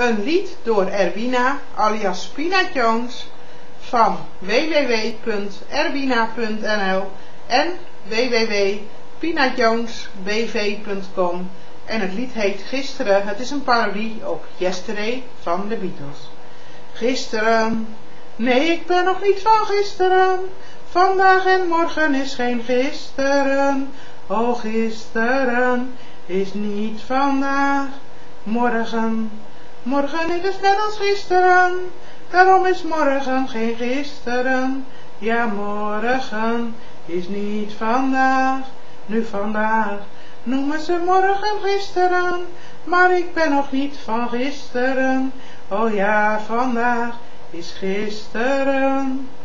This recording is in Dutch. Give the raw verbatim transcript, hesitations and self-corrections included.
Een lied door Erwina alias Peanut Jones van w w w punt erwina punt n l en w w w punt peanut jones b v punt com en het lied heet Gisteren. Het is een parodie op Yesterday van de Beatles. Gisteren, nee ik ben nog niet van gisteren, vandaag en morgen is geen gisteren. Oh gisteren is niet vandaag, morgen, morgen is dus net als gisteren. Daarom is morgen geen gisteren, ja morgen is niet vandaag. Nu vandaag noemen ze morgen gisteren, maar ik ben nog niet van gisteren. Oh ja, vandaag is gisteren.